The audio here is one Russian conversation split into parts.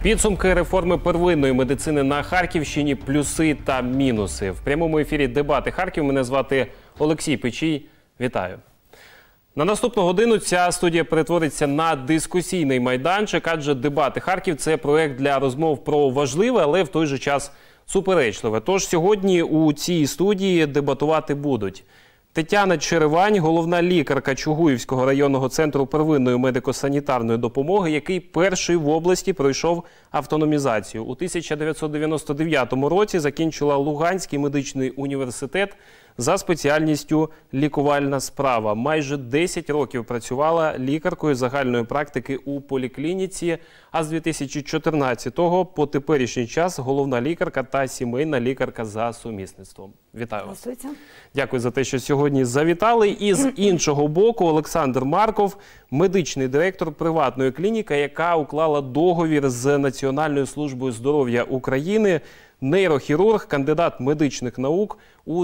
Підсумки реформи первинної медицини на Харківщині, плюси та мінуси. В прямому ефірі «Дебати Харків». Мене звати Олексій Печій. Вітаю. На наступну годину ця студія перетвориться на дискусійний майданчик, адже «Дебати Харків» – це проєкт для розмов про важливе, але в той же час суперечливе. Тож сьогодні у цій студії дебатувати будуть Тетяна Черевань, головна лікарка Чугуївського районного центру первинної медико-санітарної допомоги, який перший в області пройшов автономізацію. У 1999 році закінчила Луганський медичний університет за спеціальністю «Лікувальна справа». Майже 10 років працювала лікаркою загальної практики у поліклініці, а з 2014-го по теперішній час головна лікарка та сімейна лікарка за сумісництвом. Вітаю вас. Дякую за те, що сьогодні завітали. І з іншого боку Олександр Марков, медичний директор приватної клініки, яка уклала договір з Національною службою здоров'я України, нейрохірург, кандидат медичних наук. У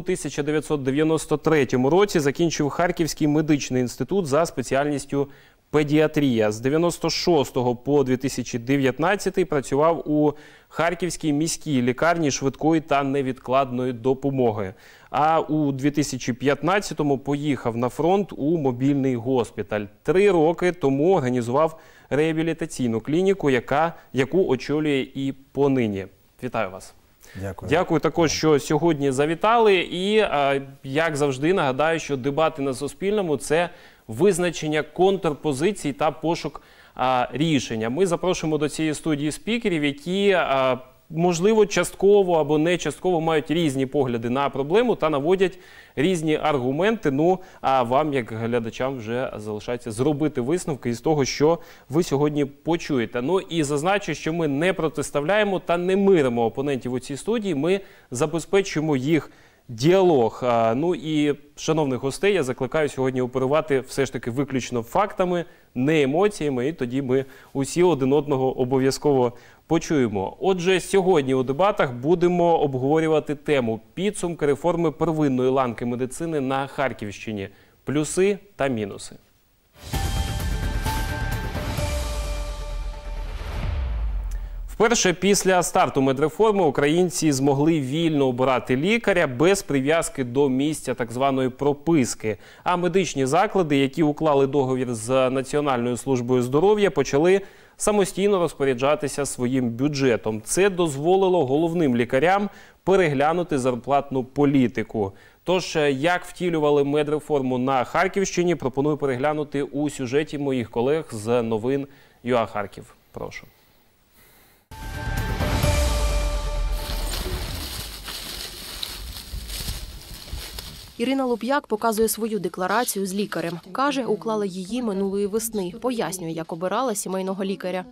1993 році закінчив Харківський медичний інститут за спеціальністю педіатрія. З 1996 по 2019 працював у Харківській міській лікарні швидкої та невідкладної допомоги. А у 2015-му поїхав на фронт у мобільний госпіталь. 3 роки тому організував реабілітаційну клініку, яку очолює і понині. Вітаю вас. Дякую. Дякую також, що сьогодні завітали. І, як завжди, нагадаю, що дебати на Суспільному – це визначення контрпозицій та пошук рішення. Ми запрошуємо до цієї студії спікерів, які, можливо, частково або не частково мають різні погляди на проблему та наводять різні аргументи. Ну, а вам, як глядачам, вже залишається зробити висновки із того, що ви сьогодні почуєте. Ну і зазначу, що ми не протиставляємо та не миримо опонентів у цій студії, ми забезпечуємо їх діалог. Ну і, шановних гостей, я закликаю сьогодні оперувати все ж таки виключно фактами, не емоціями, і тоді ми усі один одного обов'язково почуємо. Отже, сьогодні у дебатах будемо обговорювати тему підсумки реформи первинної ланки медицини на Харківщині, плюси та мінуси. Вперше після старту медреформи українці змогли вільно обирати лікаря без прив'язки до місця так званої прописки. А медичні заклади, які уклали договір з Національною службою здоров'я, почали самостійно розпоряджатися своїм бюджетом. Це дозволило головним лікарям переглянути зарплатну політику. Тож, як втілювали медреформу на Харківщині, пропоную переглянути у сюжеті моїх колег з новин ЮА Харків. Прошу. Ірина Луп'як показує свою декларацію з лікарем. Каже, уклала її минулої весни. Пояснює, як обирала сімейного лікаря.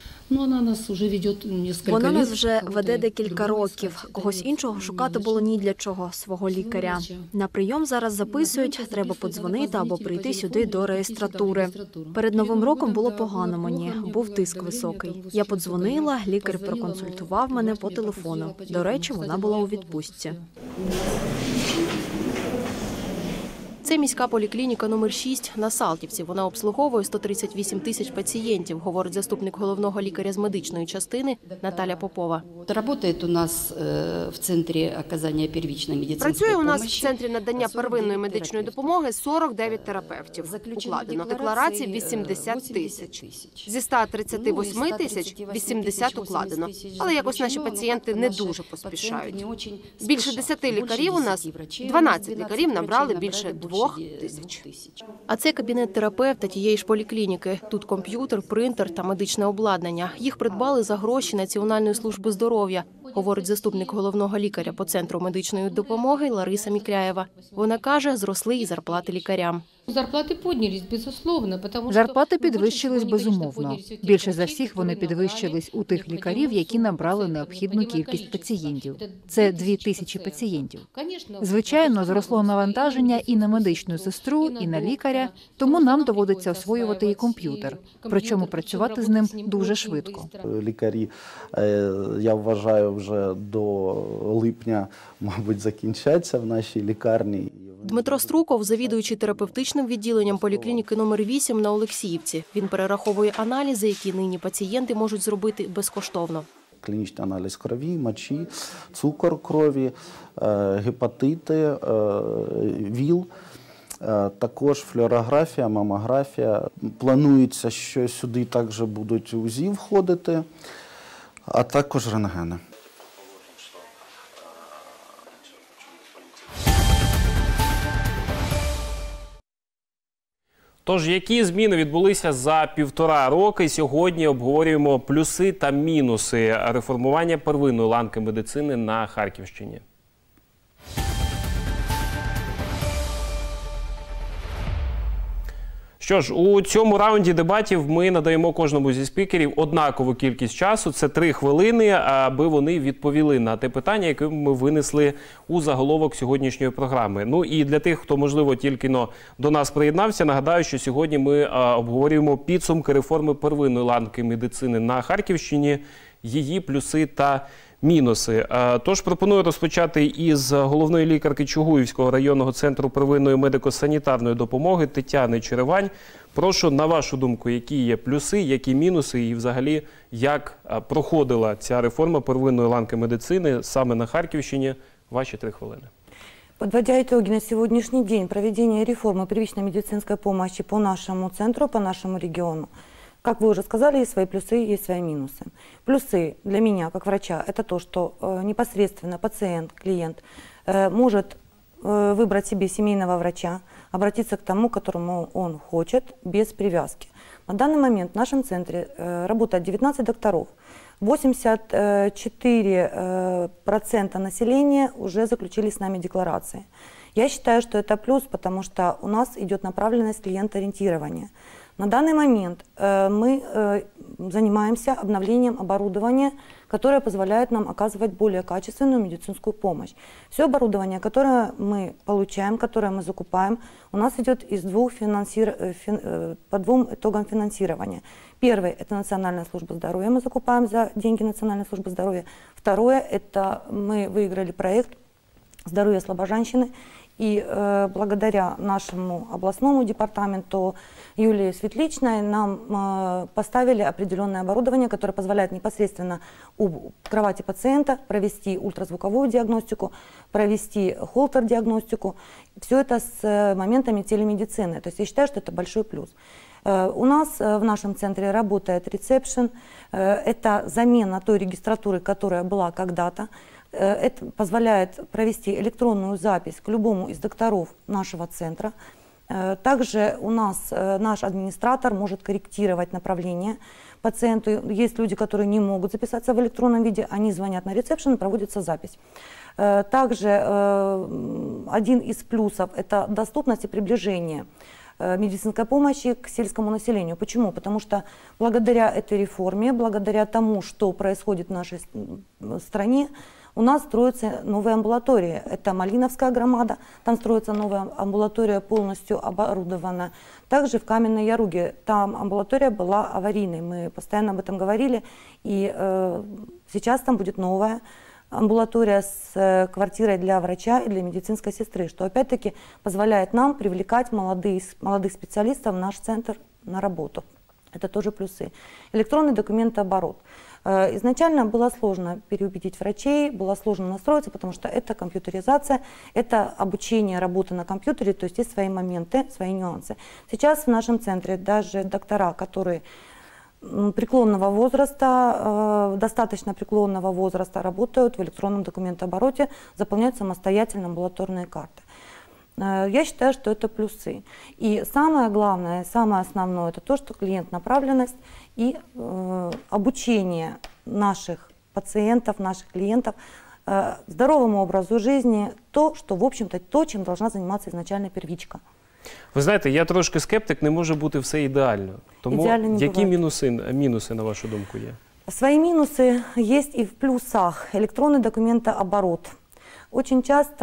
Вона нас вже веде декілька років. Когось іншого шукати було ні для чого, свого лікаря. На прийом зараз записують, треба подзвонити або прийти сюди до реєстратури. Перед Новим роком було погано мені, був тиск високий. Я подзвонила, лікар проконсультував мене по телефону. До речі, вона була у відпустці. Це міська поліклініка номер 6 на Салтівці. Вона обслуговує 138 тисяч пацієнтів, говорить заступник головного лікаря з медичної частини Наталя Попова. Працює у нас в центрі надання первинної медичної допомоги 49 терапевтів. Укладено декларацій 80 тисяч. Зі 138 тисяч 80 укладено. Але якось наші пацієнти не дуже поспішають. Більше 10 лікарів у нас, 12 лікарів набрали більше 2 тисяч. А це кабінет терапевта тієї ж поліклініки. Тут комп'ютер, принтер та медичне обладнання. Їх придбали за гроші Національної служби здоров'я, говорить заступник головного лікаря по центру медичної допомоги Лариса Мікляєва. Вона каже, зросли і зарплати лікарям. Зарплати підвищились безумовно. Більше за всіх вони підвищились у тих лікарів, які набрали необхідну кількість пацієнтів. Це 2000 пацієнтів. Звичайно, зросло навантаження і на медичну сестру, і на лікаря, тому нам доводиться освоювати і комп'ютер. Причому працювати з ним дуже швидко. Лікарі, я вважаю, вже до липня, мабуть, закінчаться в нашій лікарні. Дмитро Струков – завідуючий терапевтичним відділенням поліклініки номер 8 на Олексіївці. Він перераховує аналізи, які нині пацієнти можуть зробити безкоштовно. клінічний аналіз крові, мочі, цукор крові, гепатити, ВІЛ. Також флюорографія, мамографія. Планується, що сюди також будуть УЗІ входити, а також рентгени. Тож, які зміни відбулися за 1,5 роки? Сьогодні обговорюємо плюси та мінуси реформування первинної ланки медицини на Харківщині. Що ж, у цьому раунді дебатів ми надаємо кожному зі спікерів однакову кількість часу. Це 3 хвилини, аби вони відповіли на те питання, яке ми винесли у заголовок сьогоднішньої програми. Ну і для тих, хто, можливо, тільки до нас приєднався, нагадаю, що сьогодні ми обговорюємо підсумки реформи первинної ланки медицини на Харківщині, її плюси та мінуси. Тож пропоную розпочати із головної лікарки Чугуївського районного центру первинної медико-санітарної допомоги Тетяни Черевань. Прошу, на вашу думку, які є плюси, які мінуси і взагалі як проходила ця реформа первинної ланки медицини саме на Харківщині? Ваші 3 хвилини. Подводя итоги на сегодняшний день проведения реформы первичной медицинской помощи по нашему центру, по нашему региону, как вы уже сказали, есть свои плюсы, есть свои минусы. Плюсы для меня, как врача, это то, что непосредственно пациент, клиент может выбрать себе семейного врача, обратиться к тому, которому он хочет, без привязки. На данный момент в нашем центре работает 19 докторов. 84% населения уже заключили с нами декларации. Я считаю, что это плюс, потому что у нас идет направленность клиентоориентирования. На данный момент мы занимаемся обновлением оборудования, которое позволяет нам оказывать более качественную медицинскую помощь. Все оборудование, которое мы получаем, которое мы закупаем, у нас идет по 2 итогам финансирования. Первый – это Национальная служба здоровья, мы закупаем за деньги Национальной службы здоровья. Второе – это мы выиграли проект «Здоровье слабожанщины». И благодаря нашему областному департаменту Юлии Светличной нам поставили определенное оборудование, которое позволяет непосредственно у кровати пациента провести ультразвуковую диагностику, провести холтер-диагностику. Все это с моментами телемедицины. То есть я считаю, что это большой плюс. У нас в нашем центре работает ресепшн. Это замена той регистратуры, которая была когда-то. Это позволяет провести электронную запись к любому из докторов нашего центра. Также у нас наш администратор может корректировать направление пациенту. Есть люди, которые не могут записаться в электронном виде, они звонят на ресепшн и проводится запись. Также один из плюсов – это доступность и приближение медицинской помощи к сельскому населению. Почему? Потому что благодаря этой реформе, благодаря тому, что происходит в нашей стране, у нас строятся новые амбулатории. Это Малиновская громада, там строится новая амбулатория, полностью оборудована. Также в Каменной Яруге, там амбулатория была аварийной, мы постоянно об этом говорили. И сейчас там будет новая амбулатория с квартирой для врача и для медицинской сестры, что опять-таки позволяет нам привлекать молодых специалистов в наш центр на работу. Это тоже плюсы. Электронный документооборот. Изначально было сложно переубедить врачей, было сложно настроиться, потому что это компьютеризация, это обучение работы на компьютере, то есть есть свои моменты, свои нюансы. Сейчас в нашем центре даже доктора, которые преклонного возраста, достаточно преклонного возраста работают в электронном документообороте, заполняют самостоятельно амбулаторные карты. Я считаю, что это плюсы. И самое главное, самое основное, это то, что клиент-направленность и обучение наших пациентов, наших клиентов здоровому образу жизни, то, что, в общем-то, то, чем должна заниматься изначально первичка. Ви знаєте, я трошки скептик, не може бути все ідеально. Тому які мінуси, на вашу думку, є? Свои минусы есть и в плюсах. Электронный документооборот. Очень часто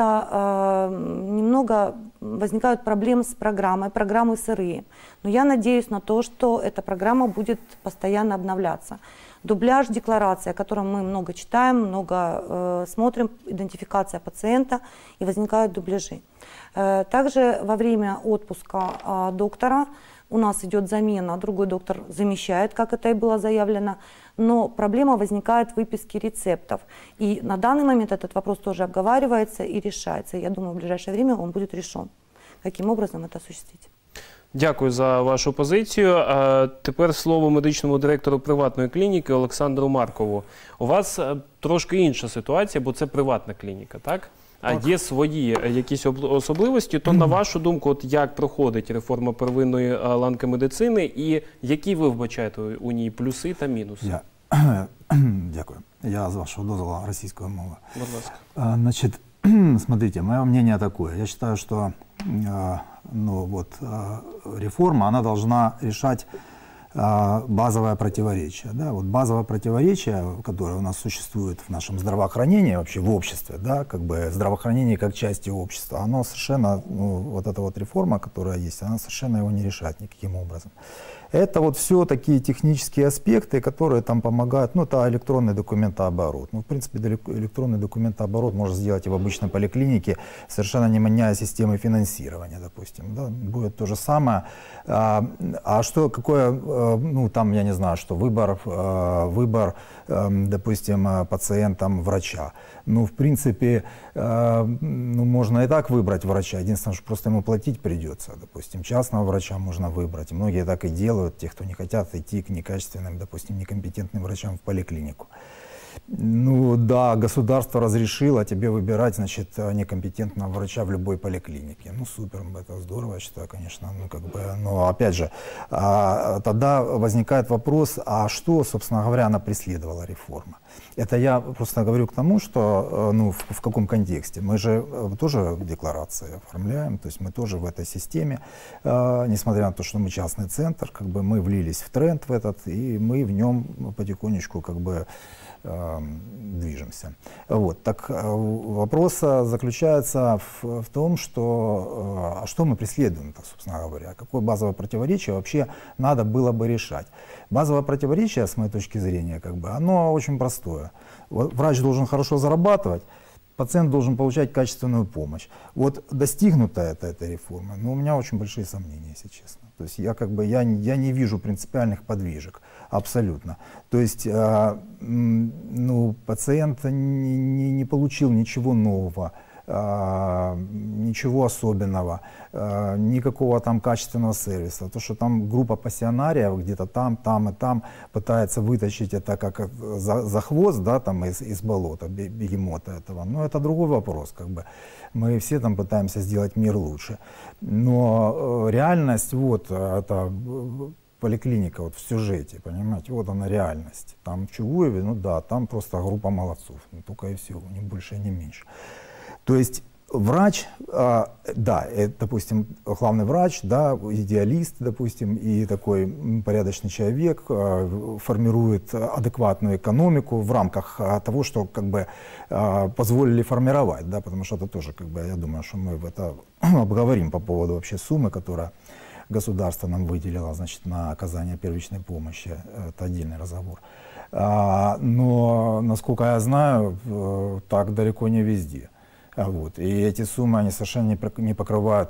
немного возникают проблемы с программой, программы сырые. Но я надеюсь на то, что эта программа будет постоянно обновляться. Дубляж декларации, о котором мы много читаем, много смотрим, идентификация пациента, и возникают дубляжи. Также во время отпуска доктора у нас идет замена, другой доктор замещает, как это и было заявлено. но проблема возникает в выписке рецептов. И на данный момент этот вопрос тоже обговаривается и решается. Я думаю, в ближайшее время он будет решен. Каким образом это осуществить? Дякую за вашу позицію. А тепер слово медичному директору приватної клініки Олександру Маркову. У вас трошки інша ситуація, бо це приватна клініка, так? А є свої якісь особливості, то на вашу думку, от як проходить реформа первинної ланки медицини і які ви вбачаєте у ній плюси та мінуси? Дякую. Я, з вашого дозволу, російською мовою. Будь ласка. Значит, смотрите, мое мнение такое. Я считаю, что реформа, она должна решать базовое противоречие. Да? Вот базовое противоречие, которое у нас существует в нашем здравоохранении, вообще в обществе, да, как бы здравоохранение как части общества, оно совершенно, вот эта вот реформа, которая есть, она совершенно его не решает никаким образом. Это вот все такие технические аспекты, которые там помогают, это электронный документооборот. В принципе, электронный документооборот можно сделать и в обычной поликлинике, совершенно не меняя системы финансирования, допустим. Да? Будет то же самое. А что, какое, там, я не знаю, что выбор, допустим, пациентам врача. В принципе, можно и так выбрать врача, единственное, что просто ему платить придется. Допустим, частного врача можно выбрать, многие так и делают, те, кто не хотят идти к некачественным, допустим, некомпетентным врачам в поликлинику. Да, государство разрешило тебе выбирать, значит, некомпетентного врача в любой поликлинике. Супер, это здорово, я считаю, конечно, но опять же, тогда возникает вопрос, а что, собственно говоря, она преследовала реформа? Это я просто говорю к тому, что, в каком контексте. Мы же тоже декларации оформляем, то есть мы тоже в этой системе, несмотря на то, что мы частный центр, мы влились в тренд в этот, и мы в нем потихонечку движемся. Так вопрос заключается в том, что мы преследуем, собственно говоря, какое базовое противоречие вообще надо было бы решать. Базовое противоречие, с моей точки зрения, оно очень простое. Врач должен хорошо зарабатывать, пациент должен получать качественную помощь. Достигнута эта реформа, но у меня очень большие сомнения, если честно. То есть я не вижу принципиальных подвижек, абсолютно. То есть пациент не получил ничего нового, ничего особенного, никакого там качественного сервиса. То, что там группа пассионариев где-то там и там пытается вытащить это как за хвост, да, там из болота, бегемота этого. Это другой вопрос, Мы все там пытаемся сделать мир лучше. Но реальность, это поликлиника в сюжете, понимаете, она реальность. Там в Чугуеве, там просто группа молодцов, только и всего, ни больше, ни меньше. То есть врач, допустим, главный врач, идеалист, допустим, и такой порядочный человек формирует адекватную экономику в рамках того, что позволили формировать, потому что это тоже, я думаю, что мы это обговорим по поводу вообще суммы, которая государство нам выделило, значит, на оказание первичной помощи, это отдельный разговор. Но, насколько я знаю, так далеко не везде. И эти суммы, они совершенно не покрывают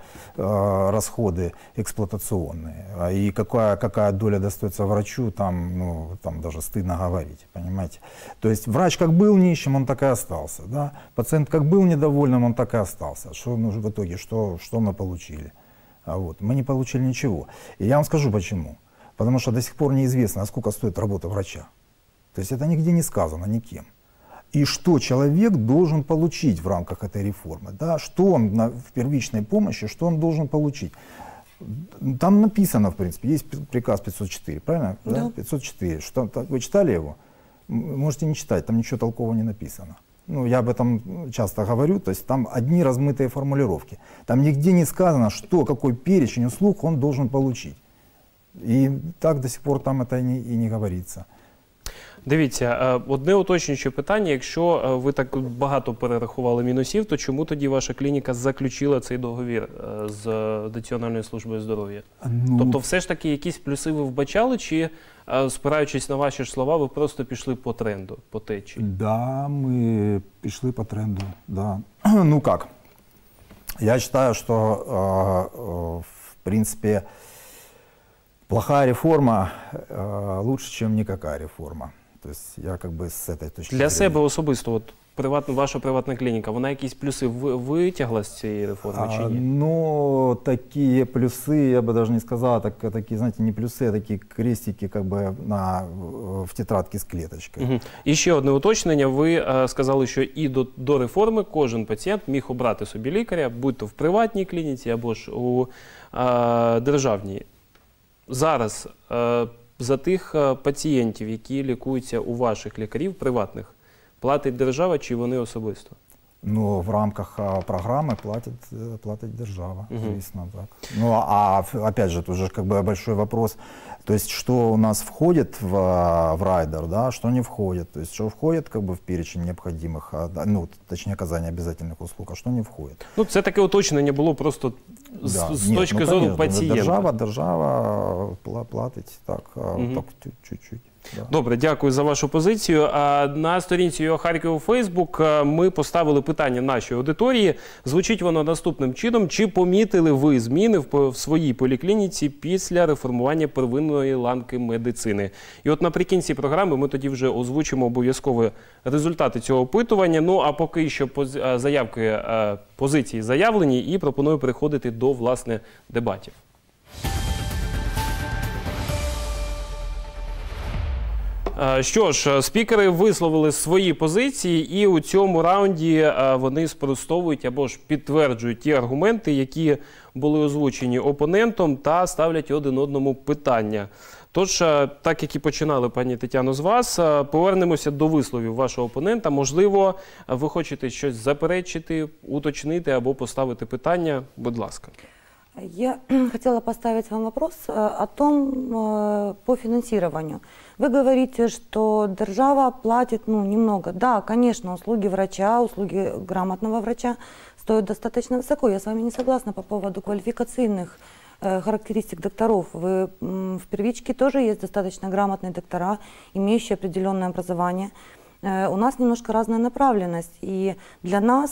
расходы эксплуатационные. И какая доля достается врачу, там даже стыдно говорить, понимаете. То есть врач как был нищим, он так и остался. Да? Пациент как был недовольным, он так и остался. Что в итоге, что мы получили? Мы не получили ничего. И я вам скажу почему. Потому что до сих пор неизвестно, сколько стоит работа врача. То есть это нигде не сказано никем. И что человек должен получить в рамках этой реформы, да? Что он в первичной помощи, что он должен получить. Там написано, в принципе, есть приказ 504, правильно? Да. 504. Вы читали его? Можете не читать, там ничего толкового не написано. Я об этом часто говорю, то есть там одни размытые формулировки. Там нигде не сказано, какой перечень услуг он должен получить. И так до сих пор там это и не говорится. Дивіться, одне уточнююче питання. Якщо ви так багато перерахували мінусів, то чому тоді ваша клініка заключила цей договір з Національною службою здоров'я? Тобто все ж таки якісь плюси ви вбачали, чи, спираючись на ваші ж слова, ви просто пішли по тренду, по течії? Да, мы пішли по тренду, да. Как? Я считаю, что, в принципе, Плохая реформа лучше, чем никакая реформа. То есть я как бы с этой точки Для зрения. себе особисто, от ваша приватна клініка, вона якісь плюси витягла з цієї реформи чи ні? Ну, такие плюсы, я бы даже не сказал, такие, знаете, не плюсы, а такие крестики как бы в тетрадке с клеточкой. Угу. І ще одне уточнення. Ви сказали, що і до реформи кожен пацієнт міг обрати собі лікаря, будь-то в приватній клініці або ж у державній. Зараз за тих пацієнтів, які лікуються у ваших лікарів приватних, платить держава чи вони особисто? Ну, в рамках программы платит держава, звісно, так. Ну, а опять же, тут же как бы большой вопрос, то есть, что у нас входит в райдер, да, что не входит, то есть, что входит как бы в перечень необходимых, ну, точнее, оказания обязательных услуг, а что не входит. Ну, це таке уточнення було просто з точки зору пацієнта. Держава платить, так, так чуть-чуть. Да. Добре, дякую за вашу позицію. На сторінці ЮА Харків у Фейсбук ми поставили питання нашій аудиторії. Звучить воно наступним чином. Чи помітили ви зміни в своїй поліклініці після реформування первинної ланки медицини? І от наприкінці програми ми тоді вже озвучимо обов'язково результати цього опитування. Ну, а поки що заявки, позиції заявлені і пропоную переходити до, власне, дебатів. Що ж, спікери висловили свої позиції, і у цьому раунді вони спростовують або ж підтверджують ті аргументи, які були озвучені опонентом, та ставлять один одному питання. Тож, так як і починали, пані Тетяно, з вас, повернемося до висловів вашого опонента. Можливо, ви хочете щось заперечити, уточнити або поставити питання? Будь ласка. Я хотела поставить вам вопрос о том, по финансированию. Вы говорите, что держава платит немного. Да, конечно, услуги врача, услуги грамотного врача стоят достаточно высоко. Я с вами не согласна по поводу квалификационных характеристик докторов. В первичке тоже есть достаточно грамотные доктора, имеющие определенное образование. У нас немножко разная направленность, и для нас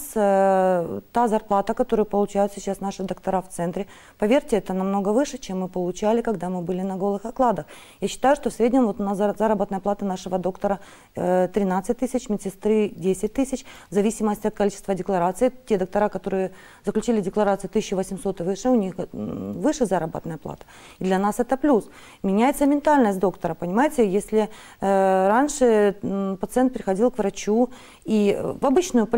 та зарплата, которую получают сейчас наши доктора в центре, поверьте, это намного выше, чем мы получали, когда мы были на голых окладах. Я считаю, что в среднем вот у нас заработная плата нашего доктора 13 тысяч, медсестры 10 тысяч, в зависимости от количества деклараций. Те доктора, которые заключили декларацию 1800 и выше, у них выше заработная плата. И для нас это плюс. Меняется ментальность доктора, понимаете, если раньше пациент приходил к врачу и в обычную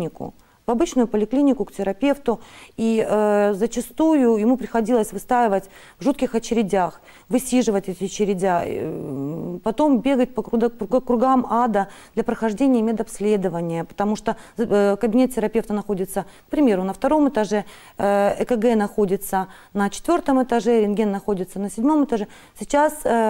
поликлинику к терапевту, и зачастую ему приходилось выстаивать в жутких очередях, высиживать эти очередя, потом бегать по кругам ада для прохождения медобследования, потому что кабинет терапевта находится, к примеру, на 2-м этаже, ЭКГ находится на 4-м этаже, рентген находится на 7-м этаже. Сейчас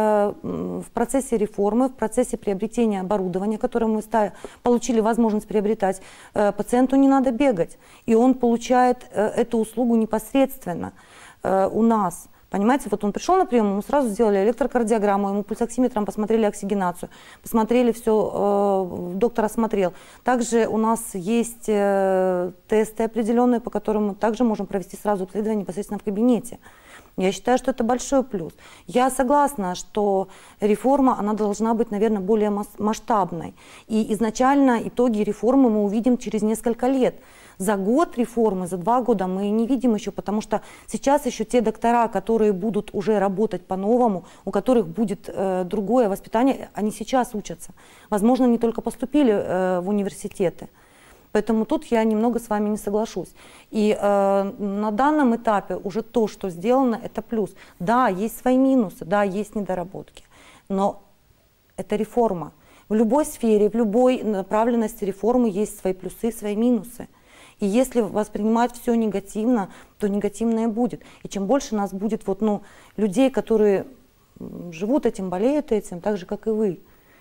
в процессе реформы, в процессе приобретения оборудования, которое мы получили возможность приобретать, пациенту не надо бегать, и он получает эту услугу непосредственно у нас. Понимаете, вот он пришел на прием, ему сразу сделали электрокардиограмму, ему пульсоксиметром посмотрели оксигенацию, посмотрели все, доктор осмотрел. Также у нас есть тесты определенные, по которым мы также можем провести сразу обследование непосредственно в кабинете. Я считаю, что это большой плюс. Я согласна, что реформа, она должна быть, наверное, более масштабной. И изначально итоги реформы мы увидим через несколько лет. За год реформы, за 2 года мы не видим еще, потому что сейчас еще те доктора, которые будут уже работать по-новому, у которых будет другое воспитание, они сейчас учатся. Возможно, не только поступили в университеты. Поэтому тут я немного с вами не соглашусь. И на данном этапе уже то, что сделано, это плюс. Да, есть свои минусы, да, есть недоработки, но это реформа. В любой сфере, в любой направленности реформы есть свои плюсы, свои минусы. И если воспринимать все негативно, то негативно и будет. И чем больше нас будет людей, которые живут этим, болеют этим, так же, как и вы,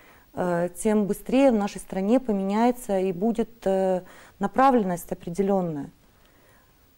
тем быстрее в нашей стране поменяется и будет направленность определенная.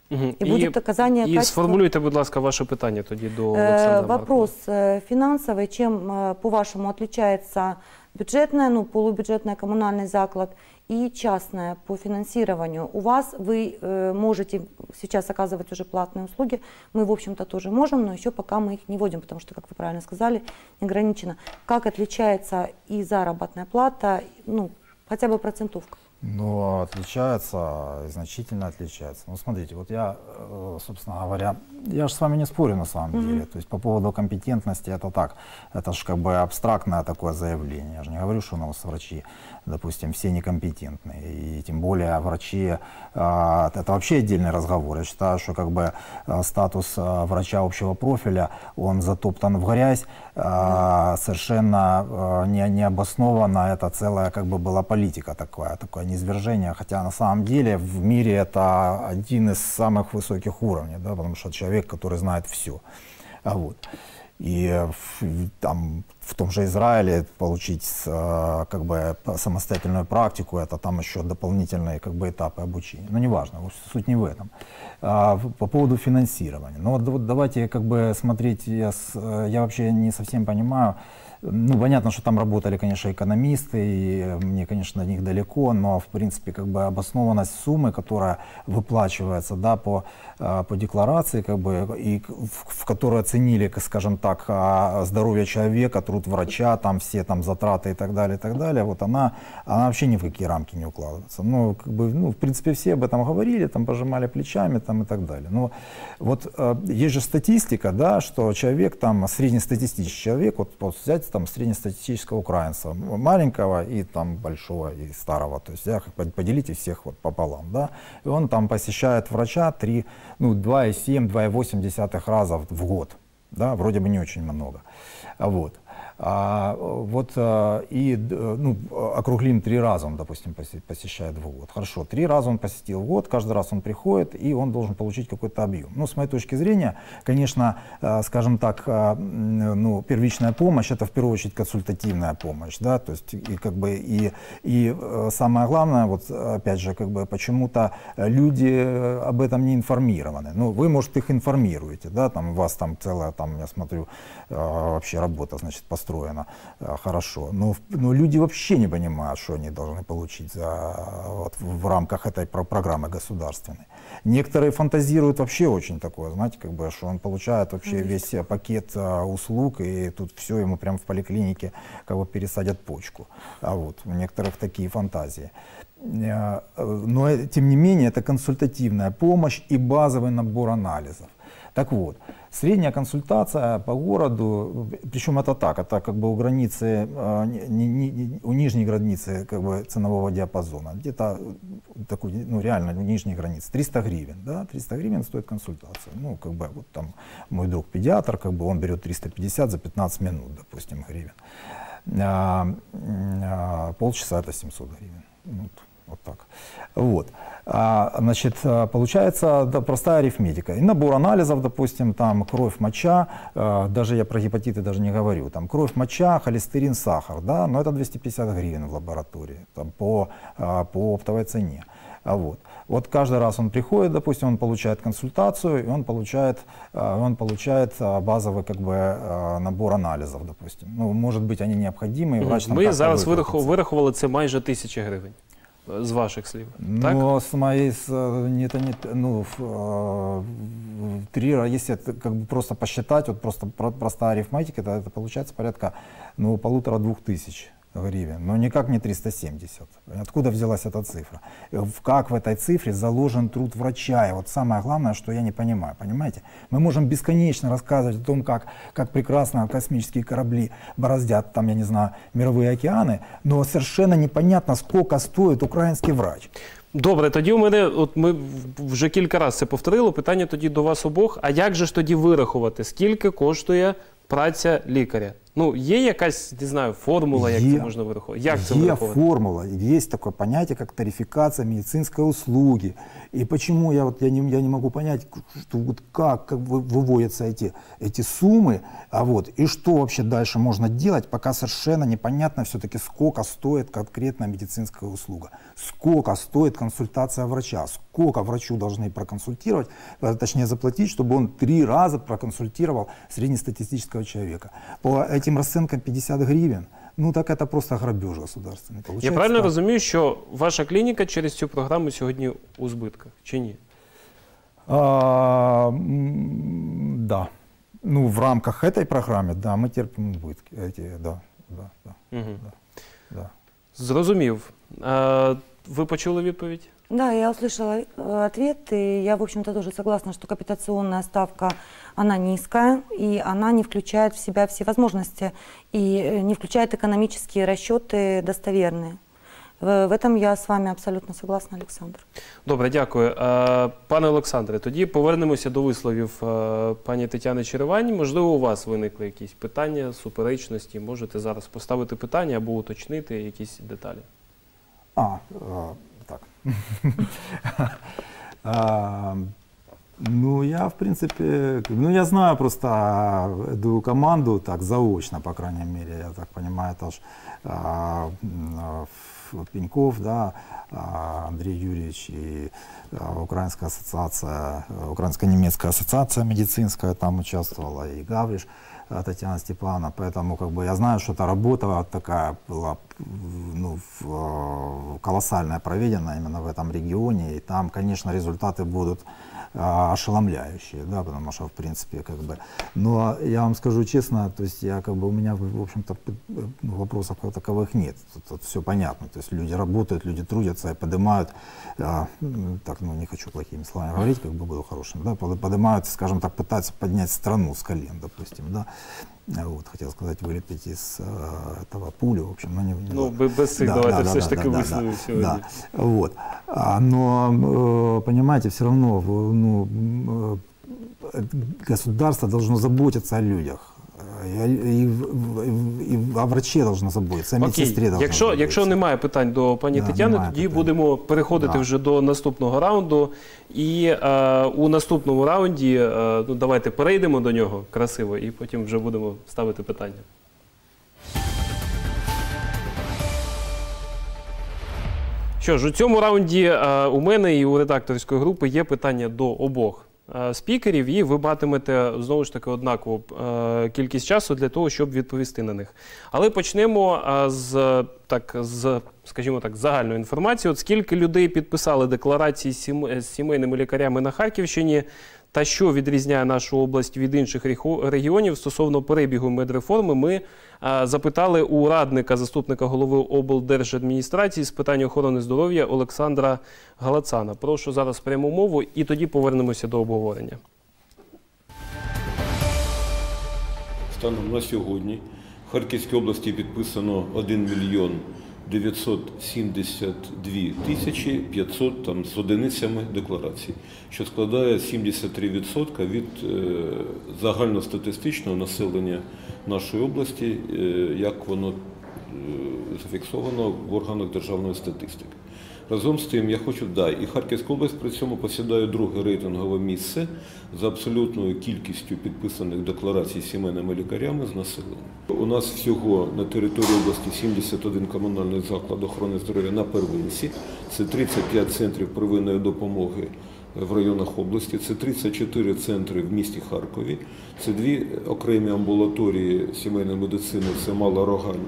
И будет оказание І качества. сформулюйте, будь ласка, ваше питання тоді до Олександра Маркова. Вопрос финансовый. Чем, по-вашему, отличается бюджетная, ну, полубюджетная коммунальный заклад и частная по финансированию? У вас вы можете сейчас оказывать уже платные услуги. Мы, в общем-то, тоже можем, но еще пока мы их не вводим, потому что, как вы правильно сказали, не ограничено. Как отличается и заработная плата, ну, хотя бы процентовка? Ну, отличается, значительно отличается. Ну, смотрите, вот я, собственно говоря, я же с вами не спорю на самом деле. То есть по поводу компетентности это так, это же как бы абстрактное такое заявление. Я же не говорю, что у нас врачи, допустим, все некомпетентные. И тем более врачи, это вообще отдельный разговор. Я считаю, что как бы статус врача общего профиля, он затоптан в грязь, совершенно необоснованно. Это целая как бы была политика такое низвержение, хотя на самом деле в мире это один из самых высоких уровней, да, потому что человек, который знает все. Вот. И там, в том же Израиле получить как бы самостоятельную практику, это там еще дополнительные как бы этапы обучения. Но неважно, суть не в этом. По поводу финансирования. Ну вот давайте как бы смотреть, я вообще не совсем понимаю. Ну, понятно, что там работали, конечно, экономисты, и мне, конечно, до них далеко, но, в принципе, как бы обоснованность суммы, которая выплачивается, да, по декларации, как бы, и в которой оценили, скажем так, здоровье человека, труд врача, там все там затраты и так далее, вот она вообще ни в какие рамки не укладывается. Ну, как бы, ну, в принципе, все об этом говорили, там пожимали плечами, там и так далее. Но вот есть же статистика, да, что человек, там, среднестатистический человек, вот взять там среднестатистического украинца, маленького и там большого и старого, то есть поделите всех вот пополам, да, и он там посещает врача 2,7-2,8 раза в год, да, вроде бы не очень много, вот. Округлим 3 раза он, допустим, посещает в год. Хорошо, 3 раза он посетил в год, каждый раз он приходит, и он должен получить какой-то объем. Ну, с моей точки зрения, конечно, скажем так, ну, первичная помощь — это в первую очередь консультативная помощь, да, то есть и как бы и самое главное, вот опять же, как бы почему-то люди об этом не информированы. Ну, вы, может, их информируете, да, там у вас там целая, там, я смотрю, вообще работа, значит, построена хорошо, но люди вообще не понимают, что они должны получить в рамках этой программы государственной. Некоторые фантазируют вообще очень такое, знаете, как бы, что он получает вообще весь пакет услуг, и тут все ему прямо в поликлинике как бы пересадят почку. А вот у некоторых такие фантазии. Но, тем не менее, это консультативная помощь и базовый набор анализов. Так вот, средняя консультация по городу, причем это так, это как бы у границы, у нижней границы как бы ценового диапазона, где-то такой, ну реально у нижней границы, 300 гривен, да, 300 гривен стоит консультация. Ну, как бы вот там мой друг педиатр, как бы он берет 350 за 15 минут, допустим, гривен. Полчаса это 700 гривен. Вот так. Вот. Значит, получается простая арифметика. И набор анализов, допустим, там кровь, моча, даже я про гепатиты даже не говорю, там кровь, моча, холестерин, сахар, да, но это 250 гривен в лаборатории, там, по оптовой цене. Вот каждый раз он приходит, допустим, он получает консультацию, и он получает базовый как бы набор анализов, допустим. Ну, может быть, они необходимы. Врач Ми зараз вирахували, це майже 1000 гривень. З ваших слів, так? Ну, с моей, если как бы просто посчитать, вот просто простая арифметика, это получается порядка 1500-2000 гривен, но никак не 370. Откуда взялась эта цифра? Как в этой цифре заложен труд врача? И вот самое главное, что я не понимаю, понимаете? Мы можем бесконечно рассказывать о том, как прекрасно космические корабли бороздят, там, я не знаю, мировые океаны, но совершенно непонятно, сколько стоит украинский врач. Добре, тоді у мене, от ми вже кілька разів це повторили, питання тоді до вас обох, а як же ж тоді вирахувати, скільки коштує праця лікаря? Ну, є якась, не знаю, формула, як це можна вирахувати? Як це вирахувати? Формула. Есть такое понятие, как тарификация медицинской услуги. И почему я не могу понять, что вот как выводятся эти суммы, и что вообще дальше можно делать, пока совершенно непонятно все-таки, сколько стоит конкретная медицинская услуга, сколько стоит консультация врача, сколько врачу должны проконсультировать, точнее заплатить, чтобы он 3 раза проконсультировал среднестатистического человека. По этим расценкам 50 гривен, ну так это просто грабеж государственный. Я правильно розумію, що ваша клініка через цю програму сьогодні у збитках, чи ні? Да. Ну, в рамках этой программы, да, мы терпим убытки. Да. Зрозумів. Ви почули відповідь? Да, я услышала ответ, и я, в общем-то, тоже согласна, что капитационная ставка, она низкая, и она не включает в себя все возможности, и не включает экономические расчеты достоверные. В этом я з вами абсолютно согласна, Олександр. Добре, дякую. Пане Олександре, тоді повернемося до висловів пані Тетяни Черевань. Можливо, у вас виникли якісь питання, суперечності. Можете зараз поставити питання або уточнити якісь деталі. Так. Ну, я, в принципе, я знаю просто эту команду, так, заочно, по крайней мере, я так понимаю, тоже Пеньков, да, Андрей Юрьевич и Украинская ассоциация, Украинско-немецкая ассоциация медицинская там участвовала, и Гавриш Татьяна Степановна, поэтому я знаю, что эта работа такая была, ну, колоссальная проведена именно в этом регионе, и там, конечно, результаты будут ошеломляющие, да, потому что, в принципе, но я вам скажу честно, то есть у меня, в общем-то, вопросов таковых нет, тут все понятно, то есть люди работают, люди трудятся и поднимают, так, ну, не хочу плохими словами говорить, буду хорошим, да, поднимают, скажем так, пытаются поднять страну с колен, допустим, да. Хотел сказать, вылепить из этого пулю, в общем, но не... Ну, без цих, давайте все ж таки висловим сьогодні. Да, вот. Но, понимаете, все равно, ну, государство должно заботиться о людях. І врачі повинні заботитися, медсестри повинні заботитися. Якщо немає питань до пані Тетяни, тоді будемо переходити вже до наступного раунду. І у наступному раунді, ну, давайте перейдемо до нього красиво і потім вже будемо ставити питання. Що ж, у цьому раунді у мене і у редакторської групи є питання до обох спікерів, і ви матимете, знову ж таки, однакову кількість часу для того, щоб відповісти на них. Але почнемо з, скажімо так, загальної інформації. От скільки людей підписали декларації з сімейними лікарями на Харківщині, та що відрізняє нашу область від інших регіонів стосовно перебігу медреформи, ми запитали у радника заступника голови облдержадміністрації з питань охорони здоров'я Олександра Галацана. Прошу зараз пряму мову і тоді повернемося до обговорення. Станом на сьогодні в Харківській області підписано 1 мільйон 972 тисячі 500 там, з одиницями декларацій, що складає 73% від загальностатистичного населення нашої області, як воно зафіксовано в органах державної статистики. Разом з тим, я хочу, і Харківська область при цьому посідає друге рейтингове місце за абсолютною кількістю підписаних декларацій сімейними лікарями з населення. У нас всього на території області 71 комунальний заклад охорони здоров'я на первинці, це 35 центрів первинної допомоги в районах області, це 34 центри в місті Харкові, це 2 окремі амбулаторії сімейної медицини, це Мала Рогань,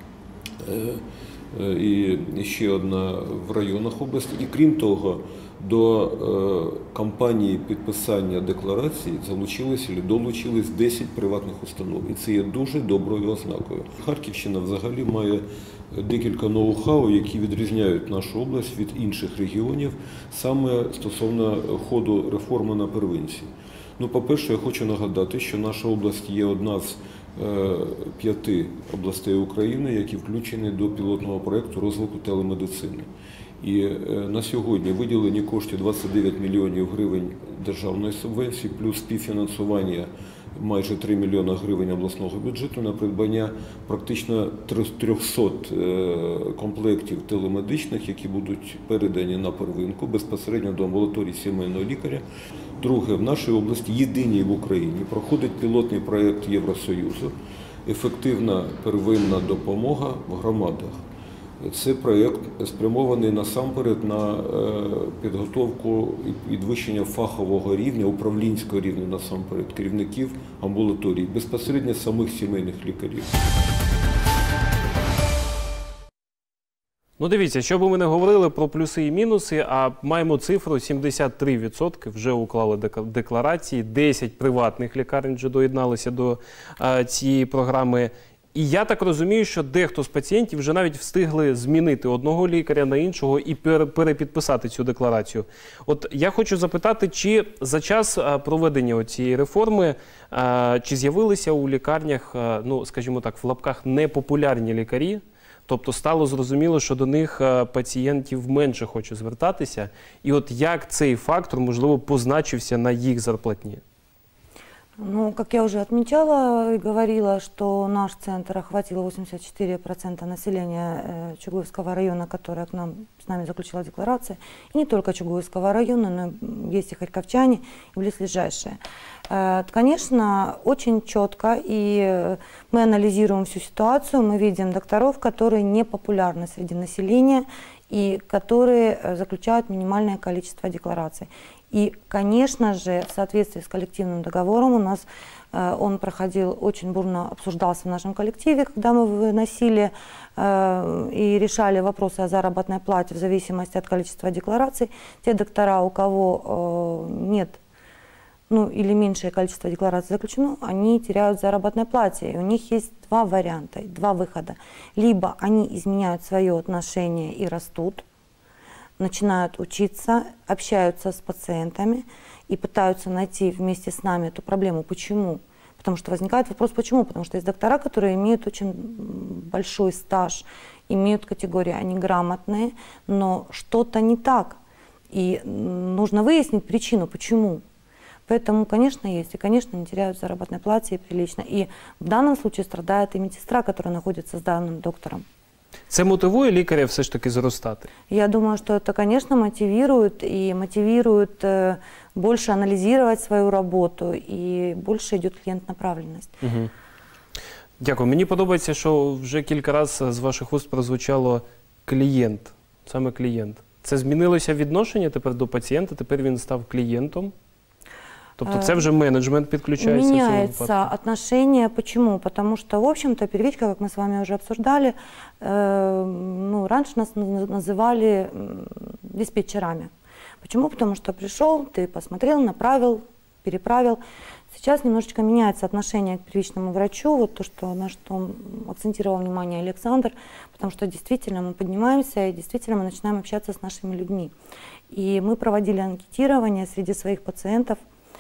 і ще одна в районах області. І крім того, до кампанії підписання декларацій долучились 10 приватних установ. І це є дуже доброю ознакою. Харківщина взагалі має декілька ноу-хау, які відрізняють нашу область від інших регіонів, саме стосовно ходу реформи на первинці. Ну, по-перше, я хочу нагадати, що наша область є одна з 5 областей України, які включені до пілотного проєкту розвитку телемедицини. І на сьогодні виділені кошти 29 мільйонів гривень державної субвенції, плюс співфінансування майже 3 мільйони гривень обласного бюджету на придбання практично 300 комплектів телемедичних, які будуть передані на первинку безпосередньо до амбулаторії сімейного лікаря. Друге, в нашій області, єдиній в Україні, проходить пілотний проєкт Євросоюзу «Ефективна первинна допомога в громадах». Це проєкт спрямований насамперед на підготовку і підвищення фахового рівня, управлінського рівня насамперед, керівників амбулаторій, безпосередньо самих сімейних лікарів. Ну дивіться, що би ми не говорили про плюси і мінуси, а маємо цифру 73% вже уклали декларації, 10 приватних лікарень вже доєдналися до цієї програми. І я так розумію, що дехто з пацієнтів вже навіть встигли змінити одного лікаря на іншого і перепідписати цю декларацію. От я хочу запитати, чи за час проведення цієї реформи, чи з'явилися у лікарнях, ну, скажімо так, в лапках непопулярні лікарі, тобто стало зрозуміло, що до них пацієнтів менше хоче звертатися, і от як цей фактор, можливо, позначився на їх зарплатні? Ну, как я уже отмечала и говорила, что наш центр охватил 84% населения Чугуевского района, которое с нами заключило декларации. И не только Чугуевского района, но есть и харьковчане, и близлежащие. Конечно, очень четко, и мы анализируем всю ситуацию, мы видим докторов, которые не популярны среди населения и которые заключают минимальное количество деклараций. И, конечно же, в соответствии с коллективным договором у нас он проходил, очень бурно обсуждался в нашем коллективе, когда мы выносили и решали вопросы о заработной плате в зависимости от количества деклараций. Те доктора, у кого нет, ну или меньшее количество деклараций заключено, они теряют в заработной плате. И у них есть два варианта, два выхода. Либо они изменяют свое отношение и растут, начинают учиться, общаются с пациентами и пытаются найти вместе с нами эту проблему. Почему? Потому что возникает вопрос, почему? Потому что есть доктора, которые имеют очень большой стаж, имеют категории, они грамотные, но что-то не так. И нужно выяснить причину, почему. Поэтому, конечно, есть. И, конечно, не теряют в заработной плате и прилично. И в данном случае страдает и медсестра, которая находится с данным доктором. Це мотивує лікаря все ж таки зростати? Я думаю, что это, конечно, мотивирует, и мотивирует больше анализировать свою работу, и больше идет клиент-направленность. Угу. Дякую. Мені подобається, що вже кілька разів з ваших уст прозвучало клієнт, саме клієнт. Це змінилося відношення тепер до пацієнта, тепер він став клієнтом? Тобто це вже менеджмент підключається? Меняется отношение. Почему? Потому что, в общем-то, первичка, как мы с вами уже обсуждали, ну, раньше нас называли диспетчерами. Почему? Потому что пришел, ты посмотрел, направил, переправил. Сейчас немножечко меняется отношение к первичному врачу, вот то, что, на что акцентировал внимание Александр, потому что действительно мы поднимаемся и действительно мы начинаем общаться с нашими людьми. И мы проводили анкетирование среди своих пациентов,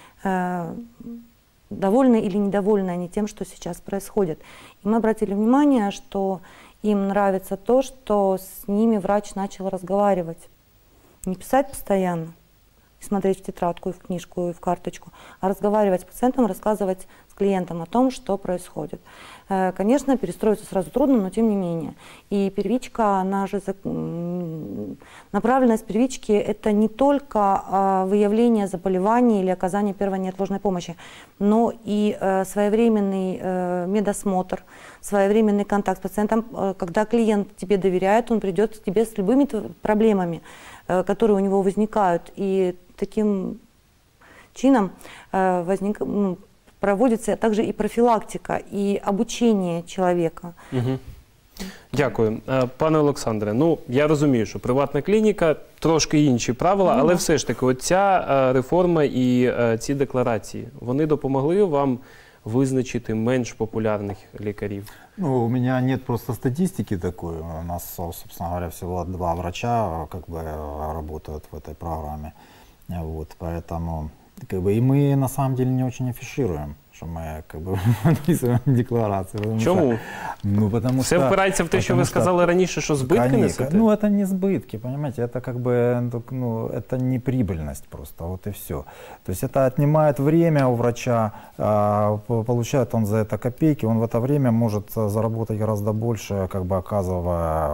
довольны или недовольны они тем, что сейчас происходит. И мы обратили внимание, что им нравится то, что с ними врач начал разговаривать. Не писать постоянно, смотреть в тетрадку, и в книжку, и в карточку, а разговаривать с пациентом, рассказывать с клиентом о том, что происходит. Конечно, перестроиться сразу трудно, но тем не менее. И первичка, она же, направленность первички – это не только выявление заболеваний или оказание первой неотложной помощи, но и своевременный медосмотр, своевременный контакт с пациентом. Когда клиент тебе доверяет, он придет к тебе с любыми проблемами, которые у него возникают. И таким чином проводится также и профилактика, и обучение человека. Угу. Дякую. Пане Олександре, ну, я розумію, що приватна клініка, трошки інші правила, але все ж таки оця реформа і ці декларації, вони допомогли вам визначити менш популярних лікарів? Ну, у меня нет просто статистики такой. У нас, собственно говоря, всего 2 врача как бы работают в этой программе. Вот, поэтому, как бы, и мы на самом деле не очень афишируем, что мы как бы подписываем декларацию. Чому? Ну, потому Все что... впирається в те, що ви сказали раніше, що збитки Конечно. несете? Ну, это не сбытки, понимаете, это как бы, ну, это не прибыльность просто, вот и все. То есть это отнимает время у врача, получает он за это копейки, он в это время может заработать гораздо больше, как бы оказывая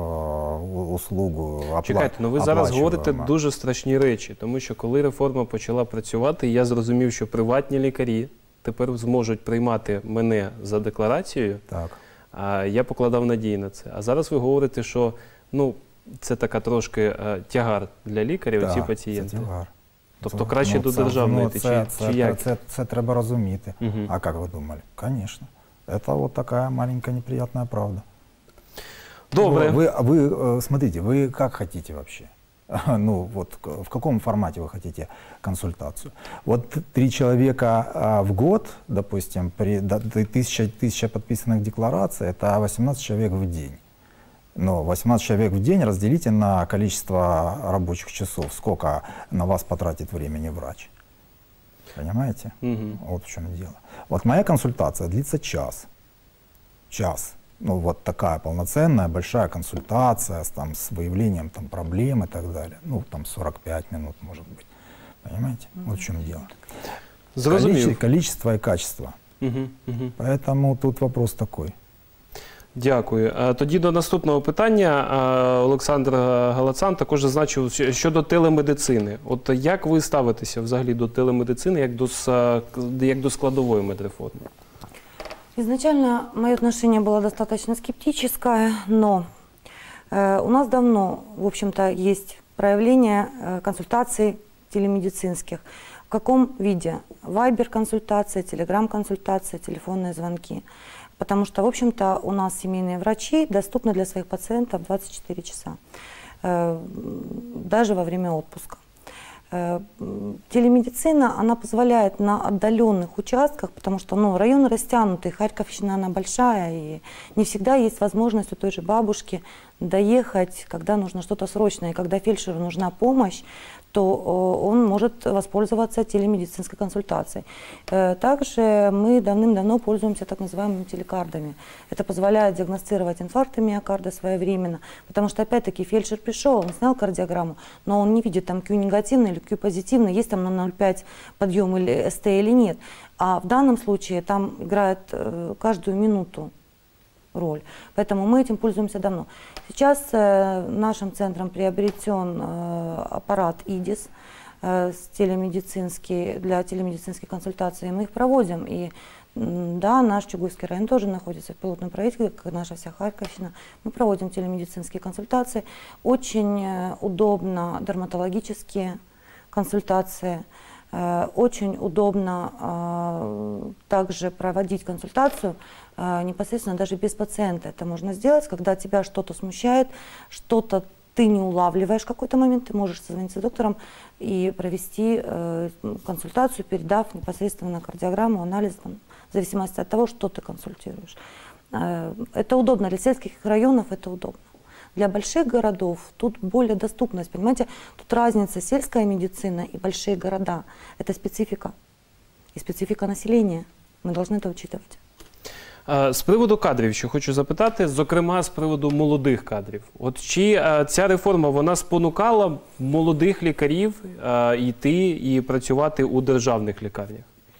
услугу, Чекайте, ну ви зараз говорите дуже страшні речі, тому що коли реформа почала працювати, я зрозумів, що приватні лікарі тепер зможуть приймати мене за декларацією. Так. Я покладав надії на це. А зараз ви говорите, що ну, це така трошки тягар для лікарів, ці пацієнти. Це тягар. Тобто краще до державної йти, чи як? Це треба розуміти. А як ви думали? Звісно. Це от така маленька неприятна правда. Добре. Вы смотрите, вы как хотите вообще? Ну, вот в каком формате вы хотите консультацию? Вот 3 человека в год, допустим, при 1000 подписанных деклараций, это 18 человек в день. Но 18 человек в день разделите на количество рабочих часов, сколько на вас потратит времени врач. Понимаете? Вот в чем дело. Вот моя консультация длится час. Час. Ну, вот такая полноценная, большая консультация с выявлением там, проблем и так далее. Ну, там 45 минут, может быть. Понимаете? Вот в чем дело. Количество и качество. Поэтому тут вопрос такой. Дякую. Тоді до наступного питання. Олександр Галацан також зазначив щодо телемедицини. От як ви ставитеся взагалі до телемедицини, як до складової медреформи? Изначально мое отношение было достаточно скептическое, но у нас давно, в общем-то, есть проявление консультаций телемедицинских. В каком виде? Вайбер-консультации, телеграм-консультации, телефонные звонки. Потому что, в общем-то, у нас семейные врачи доступны для своих пациентов 24 часа, даже во время отпуска. Телемедицина, она позволяет на отдаленных участках, потому что районы растянутые, Харьковщина, она большая, и не всегда есть возможность у той же бабушки доехать, когда нужно что-то срочное, и когда фельдшеру нужна помощь, то он может воспользоваться телемедицинской консультацией. Также мы давным-давно пользуемся так называемыми телекардами. Это позволяет диагностировать инфаркты миокарда своевременно, потому что, опять-таки, фельдшер пришел, он снял кардиограмму, но он не видит, там Q негативный или Q позитивный, есть там на 0,5 подъем или СТ или нет. А в данном случае там играет каждую минуту роль. Поэтому мы этим пользуемся давно. Сейчас нашим центром приобретен аппарат ИДИС для телемедицинских консультаций. Мы их проводим. И да, наш Чугуевский район тоже находится в пилотном проекте, как наша вся Харьковщина. Мы проводим телемедицинские консультации. Очень удобно дерматологические консультации. Очень удобно также проводить консультацию непосредственно даже без пациента. Это можно сделать, когда тебя что-то смущает, что-то ты не улавливаешь в какой-то момент, ты можешь созвониться с доктором и провести консультацию, передав непосредственно кардиограмму, анализ, в зависимости от того, что ты консультируешь. Это удобно, для сельских районов это удобно. Для больших городов тут более доступность, понимаете, тут разница сельская медицина и большие города. Это специфика и специфика населения. Мы должны это учитывать. З приводу кадрів, що хочу запитати, зокрема з приводу молодих кадрів. От чи ця реформа, вона спонукала молодих лікарів йти і працювати у державних лікарнях?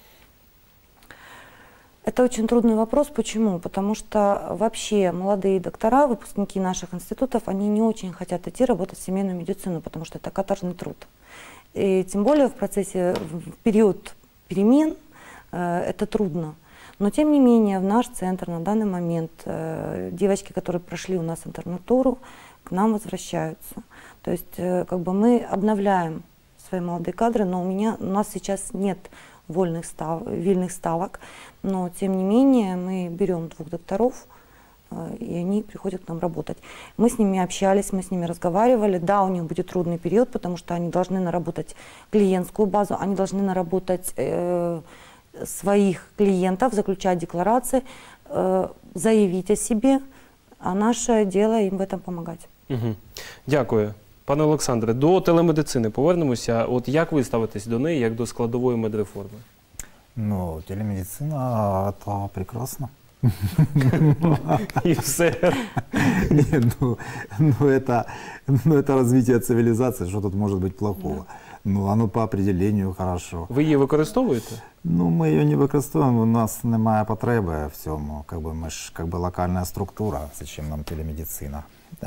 Это очень трудный вопрос. Почему? Потому что вообще молодые доктора, выпускники наших институтов, они не очень хотят идти работать в семейную медицину, потому что это каторжный труд. И тем более в период перемен это трудно. Но тем не менее в наш центр на данный момент девочки, которые прошли у нас интернатуру, к нам возвращаются. То есть мы обновляем свои молодые кадры, но у нас сейчас нет вольных ставок, но тем не менее мы берем 2 докторов, и они приходят к нам работать. Мы с ними общались, мы с ними разговаривали. Да, у них будет трудный период, потому что они должны наработать клиентскую базу, они должны наработать своих клиентов, заключать декларации, заявить о себе, а наше дело им в этом помогать. Дякую. Пане Олександре, до телемедицини повернемося. От як ви ставитесь до неї, як до складової медреформи? Ну, телемедицина – это прекрасно. І все. Нет, это развитие цивилизации, что тут может быть плохого? Ну, оно по определению хорошо. Ви її використовуєте? Ну, ми її не використовуємо, у нас немає потреби в цьому. Ми ж локальна структура, зачем нам телемедицина.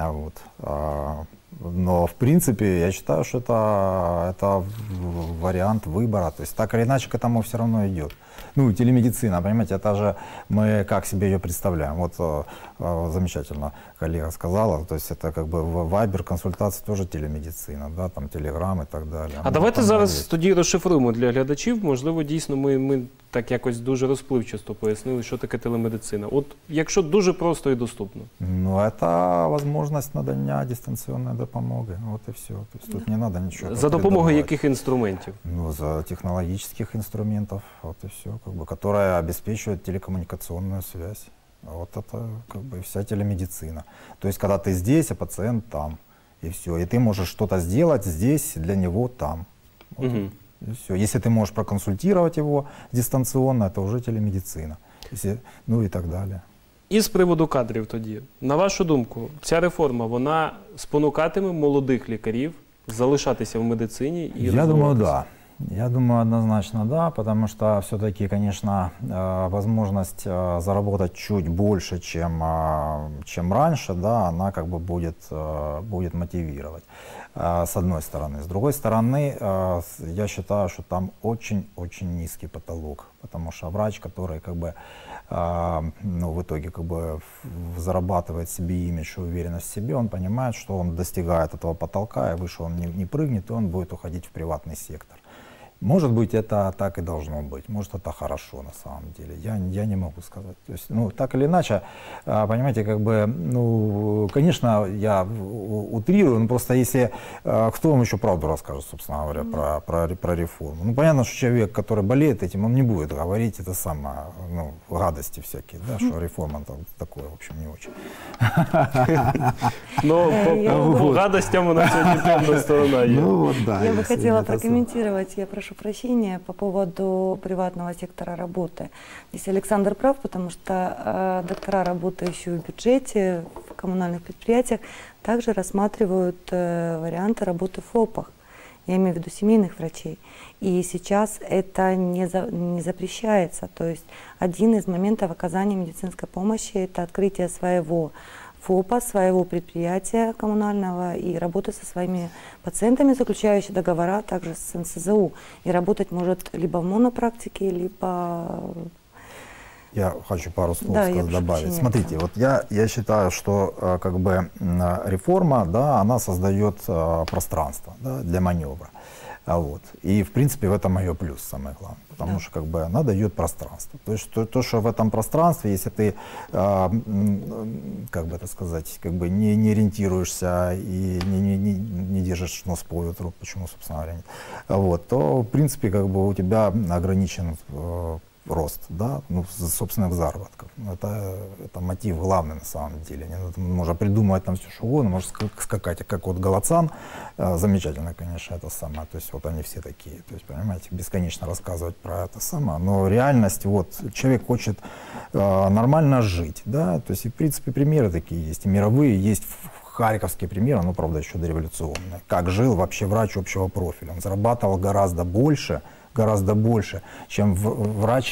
Но, в принципе, я считаю, что это вариант выбора. То есть, так или иначе, к этому все равно идет. Ну, телемедицина, понимаете, это же мы как себе ее представляем. Вот замечательно коллега сказала, то есть это как бы Viber, консультации тоже телемедицина, да, там Telegram и так далі. А давайте зараз тоді розшифруємо для глядачів. Можливо, дійсно ми так якось дуже розпливчасто пояснили, що таке телемедицина. От якщо дуже просто і доступно. Ну, это возможность надання дистанційної допомоги. Вот и все. То есть тут не надо ничего. За допомогою яких інструментів? Ну, за технологических инструментов, вот и все, которые обеспечивают телекоммуникационную связь. Вот это и вся телемедицина. То есть, когда ты здесь, а пациент там, и все. И ты можешь что-то сделать здесь, для него там. Вот, и все. Если ты можешь проконсультировать его дистанционно, это уже телемедицина. Ну и так далее. І з приводу кадрів тоді. На вашу думку, ця реформа, вона спонукатиме молодих лікарів залишатися в медицині і Я думаю, да. Я думаю, однозначно да, потому что все-таки, конечно, возможность заработать чуть больше, чем раньше, да, она как бы будет мотивировать, с одной стороны. С другой стороны, я считаю, что там очень-очень низкий потолок, потому что врач, который как бы, ну, в итоге как бы зарабатывает себе имидж и уверенность в себе, он понимает, что он достигает этого потолка, и выше он не прыгнет, и он будет уходить в приватный сектор. Может быть, это так и должно быть, может, это хорошо на самом деле, я не могу сказать. То есть, ну, так или иначе, понимаете, как бы, ну, конечно, я утрирую, но просто если, кто вам еще правду расскажет, собственно говоря, про реформу? Ну, понятно, что человек, который болеет этим, он не будет говорить это самое, ну, гадости всякие, да, что реформа там такое, в общем, не очень. Но по гадостям у нас сегодня темная сторона есть. Ну, вот, да. Я бы хотела прокомментировать, я прошу прощения, по поводу приватного сектора работы. Здесь Александр прав, потому что доктора, работающие в бюджете, в коммунальных предприятиях, также рассматривают варианты работы в ФОПах. Я имею в виду семейных врачей. И сейчас это не запрещается. То есть один из моментов оказания медицинской помощи – это открытие своего ФОПа, своего предприятия коммунального и работы со своими пациентами, заключающие договора также с НСЗУ. И работать может либо в монопрактике, либо... Я хочу пару слов добавить. Смотрите, вот я считаю, что как бы реформа, да, она создает пространство, да, для маневра. Вот. И, в принципе, в этом ее плюс, самое главное. Потому что как бы она дает пространство. То есть то, что в этом пространстве, если ты, как бы это сказать, как бы не ориентируешься и не держишь нос по ветру, почему, собственно говоря, нет, вот, то, в принципе, как бы у тебя ограничен рост, да, ну, собственных заработков. Это мотив главный на самом деле. Можно придумывать там все, что угодно, можно скакать, как вот Галацан, замечательно, конечно, это самое, то есть вот они все такие, то есть, понимаете, бесконечно рассказывать про это самое, но реальность, вот, человек хочет нормально жить, да, то есть, и, в принципе, примеры такие есть, и мировые, есть харьковский пример, ну, правда, еще дореволюционный, как жил вообще врач общего профиля, он зарабатывал гораздо больше, чем врач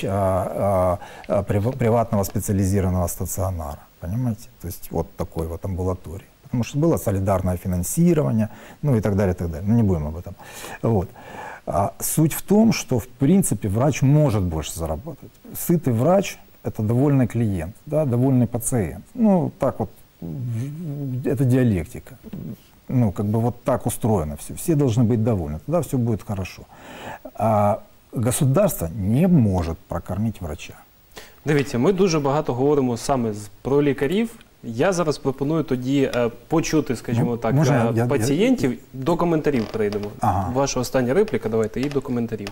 приватного специализированного стационара. Понимаете? То есть вот такой вот амбулатории. Потому что было солидарное финансирование, ну и так далее, и так далее. Но не будем об этом. Вот. Суть в том, что в принципе врач может больше заработать. Сытый врач – это довольный клиент, да, довольный пациент. Ну, так вот, это диалектика. Ну, как бы вот так устроено все. Все должны быть довольны, тогда все будет хорошо. А государство не може прокормити врача. Дивіться, ми дуже багато говоримо саме про лікарів. Я зараз пропоную тоді почути, скажімо так, пацієнтів. До коментарів перейдемо. Ага. Ваша остання репліка, давайте, і до коментарів.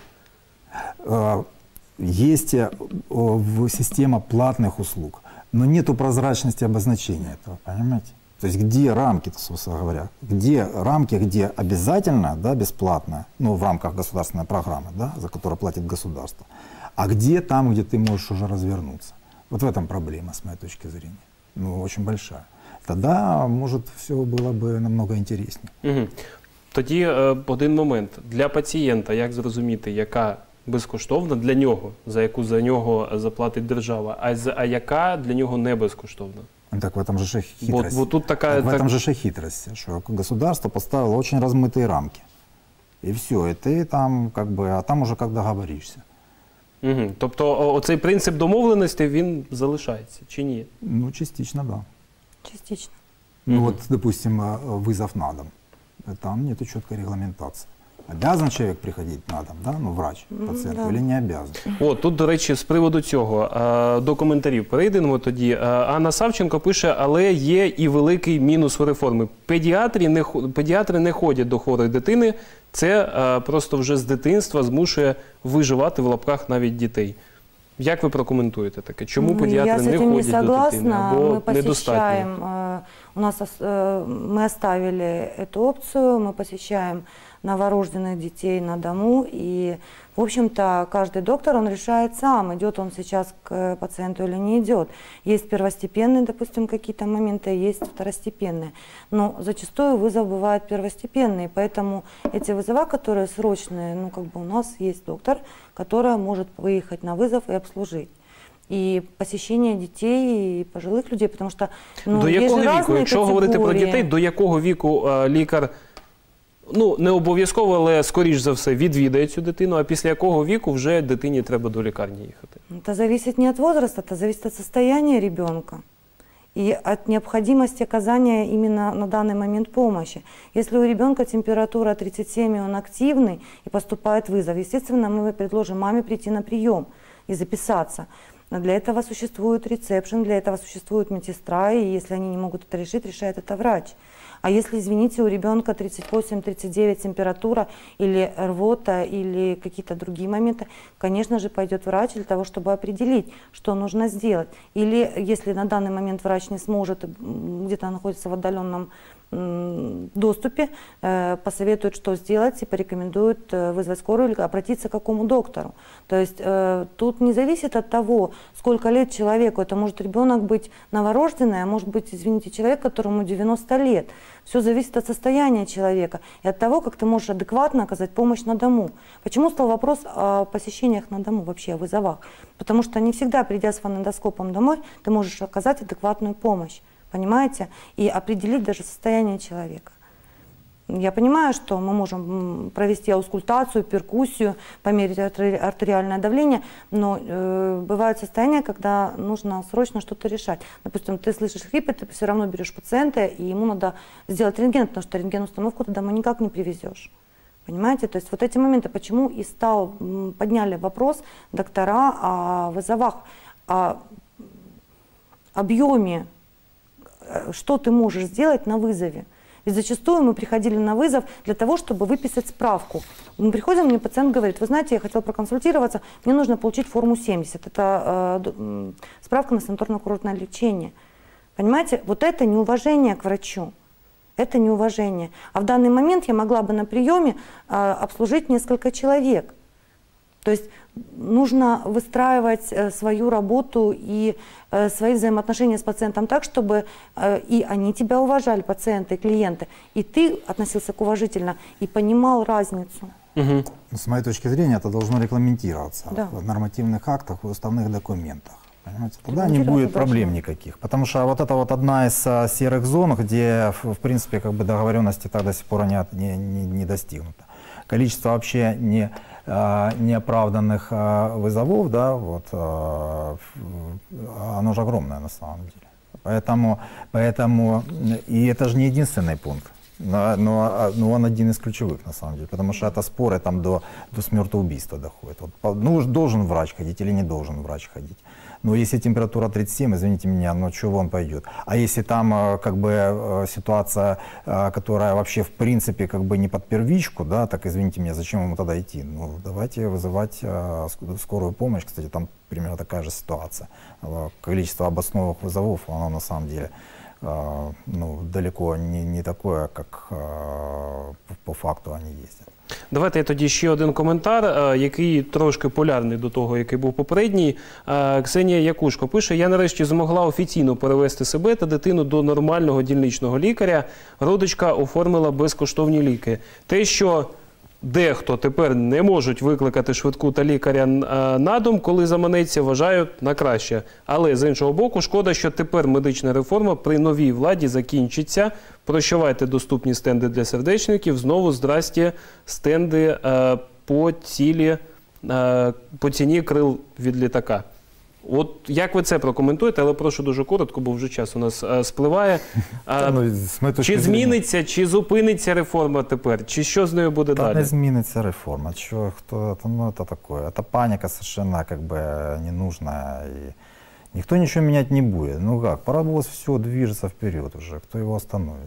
Есть система платных услуг, но нету прозрачности обозначения этого, понимаете? То есть где рамки, собственно говоря, где рамки, где обязательно, да, бесплатно, ну, в рамках государственной программы, да, за которую платит государство, А где там, где ты можешь уже развернуться? Вот в этом проблема, с моей точки зрения. Ну, очень большая. Тогда, может, все было бы намного интереснее. Угу. Тоді один момент. Для пацієнта, як зрозуміти, яка безкоштовна для нього, за яку за нього заплатить держава, а яка для нього не безкоштовна? Так в этом же хитрость. Вот тут такая, в этом же хитрость, что государство поставило очень размытые рамки. И все, и ты там как бы, а там уже как договоришься. Угу. Тобто оцей принцип домовленості, він залишається, чи ні? Ну, частично, да. Частично. Ну вот, допустим, вызов на дом. Там нету четкой регламентации. Обязан человек приходить на дом, да? Ну, врач пациенту, да. или не обязан? О, тут, до речі, з приводу цього, до коментарів перейдемо тоді. Анна Савченко пише, але є і великий мінус у реформи. Педіатри не ходять до хворої дитини, це просто вже з дитинства змушує виживати в лапках навіть дітей. Як ви прокоментуєте таке? Чому педіатри не ходять до дитини або недостатньо? Мы оставили эту опцию, мы посещаем новорожденных детей на дому, и, в общем-то, каждый доктор, он решает сам, идет он сейчас к пациенту или не идет. Есть первостепенные, допустим, какие-то моменты, есть второстепенные, но зачастую вызов бывает первостепенный, поэтому эти вызова, которые срочные, ну, как бы у нас есть доктор, который может выехать на вызов и обслужить. І посещення дітей, і пожилих людей, тому що до якого віку, якщо говорити про дітей, до якого віку лікар, ну, не обов'язково, але скоріш за все відвідає цю дитину, а після якого віку вже дитині треба до лікарні їхати? Это зависит не от возраста, это зависит от состояния ребенка и от необходимости оказания именно на данный момент помощи. Если у ребенка температура 37, и он активный, и поступает вызов, естественно, мы предложим маме прийти на прием и записаться. Для этого существует ресепшн, для этого существует медсестра, и если они не могут это решить, решает это врач. А если, извините, у ребенка 38-39 температура или рвота, или какие-то другие моменты, конечно же, пойдет врач для того, чтобы определить, что нужно сделать. Или если на данный момент врач не сможет, где-то находится в отдаленном доступе, посоветует, что сделать, и порекомендует вызвать скорую или обратиться к какому доктору. То есть тут не зависит от того, сколько лет человеку. Это может ребенок быть новорожденный, а может быть, извините, человек, которому 90 лет. Все зависит от состояния человека и от того, как ты можешь адекватно оказать помощь на дому. Почему стал вопрос о посещениях на дому, вообще о вызовах? Потому что не всегда, придя с фонендоскопом домой, ты можешь оказать адекватную помощь. Понимаете? И определить даже состояние человека. Я понимаю, что мы можем провести аускультацию, перкуссию, померить артериальное давление, но бывают состояния, когда нужно срочно что-то решать. Допустим, ты слышишь хрипы, ты все равно берешь пациента, и ему надо сделать рентген, потому что рентген-установку ты домой никак не привезешь. Понимаете? То есть вот эти моменты, почему и подняли вопрос доктора о вызовах, о объеме, что ты можешь сделать на вызове. Ведь зачастую мы приходили на вызов для того, чтобы выписать справку. Мы приходим, мне пациент говорит, вы знаете, я хотел проконсультироваться, мне нужно получить форму 70. Это справка на санаторно-курортное лечение. Понимаете, вот это неуважение к врачу. Это неуважение. А в данный момент я могла бы на приеме обслужить несколько человек. То есть нужно выстраивать свою работу и свои взаимоотношения с пациентом так, чтобы и они тебя уважали, пациенты, клиенты, и ты относился к уважительно и понимал разницу. Угу. С моей точки зрения, это должно регламентироваться в нормативных актах и уставных документах. Понимаете? Тогда не будет проблем никаких. Потому что вот это вот одна из серых зон, где, в принципе, как бы договоренности так до сих пор не достигнуто. Количество вообще неоправданных вызовов, да, вот, оно же огромное на самом деле. Поэтому и это же не единственный пункт, но он один из ключевых на самом деле, потому что это споры там до смертоубийства доходят. Вот, ну, должен врач ходить или не должен врач ходить. Но если температура 37, извините меня, но чего он пойдет? А если там как бы ситуация, которая вообще в принципе как бы не под первичку, да, так извините меня, зачем ему тогда идти? Ну, давайте вызывать скорую помощь. Кстати, там примерно такая же ситуация. Количество обоснованных вызовов, оно на самом деле ну, далеко не такое, как по факту они ездят. Давайте тоді ще один коментар, який трошки полярний до того, який був попередній. Ксенія Якушко пише: «Я нарешті змогла офіційно перевести себе та дитину до нормального дільничного лікаря. Родичка оформила безкоштовні ліки. Те, що дехто тепер не можуть викликати швидку та лікаря на дом, коли заманеться, вважаю на краще. Але, з іншого боку, шкода, що тепер медична реформа при новій владі закінчиться. Прощавайте доступні стенди для сердечників, знову здрасті стенди по ціні крил від літака». От як ви це прокоментуєте, але прошу дуже коротко, бо вже час у нас спливає. Чи зміниться, чи зупиниться реформа тепер, чи що з нею буде далі? Не зміниться реформа. Что, кто, ну, это такое. Это паника совершенно как бы ненужная. И никто ничего менять не будет. Ну как, паровоз все движется вперед уже. Кто его остановит?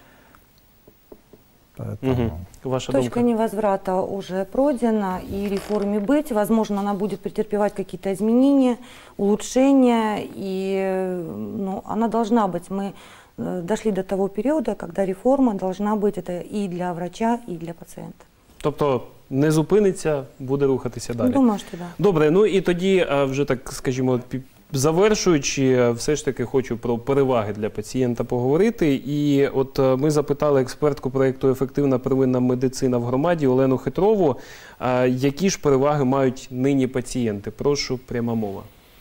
Поэтому... Ваша Точка думка? невозврата уже пройдена, и реформе быть. Возможно, она будет претерпевать какие-то изменения, улучшения, и ну, она должна быть. Мы дошли до того периода, когда реформа должна быть это и для врача, и для пациента. Тобто не зупиниться, буде рухатися далі? Думаю, що так. Добре, ну і тоді вже так, скажімо, завершуючи, все ж таки хочу про переваги для пацієнта поговорити. І от ми запитали експертку проєкту «Ефективна первинна медицина в громаді» Олену Хитрову, які ж переваги мають нині пацієнти. Прошу, пряма мова.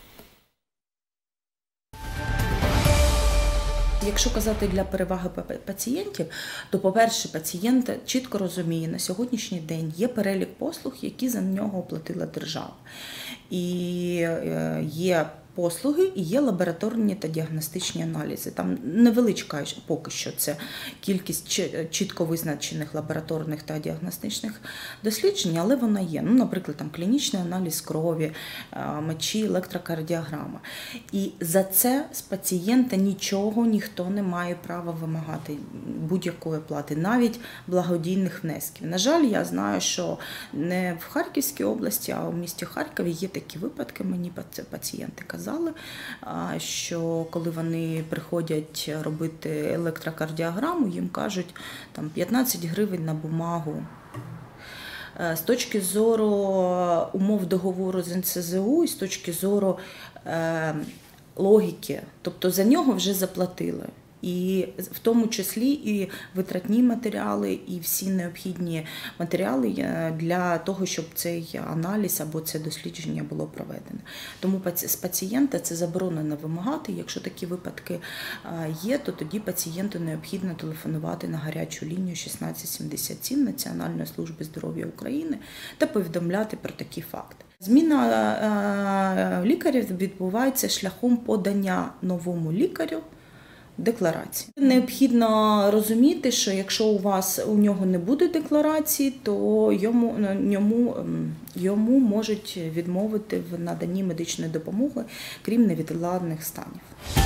Якщо казати для переваги пацієнтів, то, по-перше, пацієнт чітко розуміє, на сьогоднішній день є перелік послуг, які за нього оплатила держава. І є послуги і є лабораторні та діагностичні аналізи. Там невеличка поки що це кількість чітко визначених лабораторних та діагностичних досліджень, але вона є. Ну, наприклад, там клінічний аналіз крові, мочі, електрокардіограма. І за це з пацієнта нічого ніхто не має права вимагати, будь-якої плати, навіть благодійних внесків. На жаль, я знаю, що не в Харківській області, а у місті Харкові є такі випадки, мені пацієнти казали, що коли вони приходять робити електрокардіограму, їм кажуть там 15 гривень на бумагу. З точки зору умов договору з НСЗУ і з точки зору логіки, тобто за нього вже заплатили. І в тому числі і витратні матеріали, і всі необхідні матеріали для того, щоб цей аналіз або це дослідження було проведено. Тому з пацієнта це заборонено вимагати. Якщо такі випадки є, то тоді пацієнту необхідно телефонувати на гарячу лінію 1677 Національної служби здоров'я України та повідомляти про такі факти. Зміна лікарів відбувається шляхом подання новому лікарю декларації. Необхідно розуміти, що якщо у нього не буде декларації, то йому можуть відмовити в наданні медичної допомоги, крім невідкладних станів.